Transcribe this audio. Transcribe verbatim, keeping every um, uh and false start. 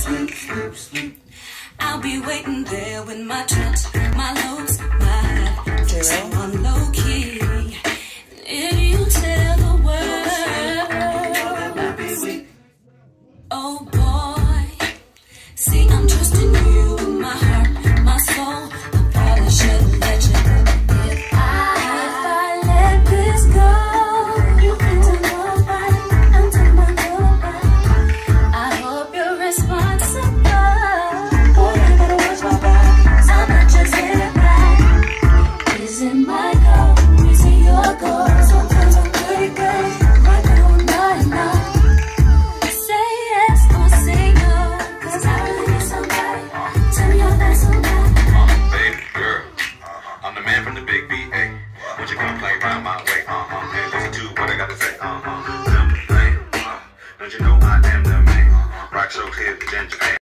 sleep, sleep, sleep. I'll be waiting there with my touch, my looks, my someone low key. If you tell the world, oh boy, see I'm trusting you with my heart, my soul. I probably shouldn't let you go. If I, if I let this go, you can tell nobody, I'm telling my nobody. I hope you're responsible. Boy, I gotta watch my back, so I'm not just in it right. Is it my goal? Is it your goal? Sometimes I'm pretty good, right now I'm not enough. Say yes or say no, cause I really need somebody. Tell me you're that somebody. Uh, baby girl, uh, I'm the man from the big B A. Won't you come play round my way? Uh-huh, and listen to what I got to say. Uh-huh, simple thing. Uh, don't you know I am the man? Rock so hip, ginger.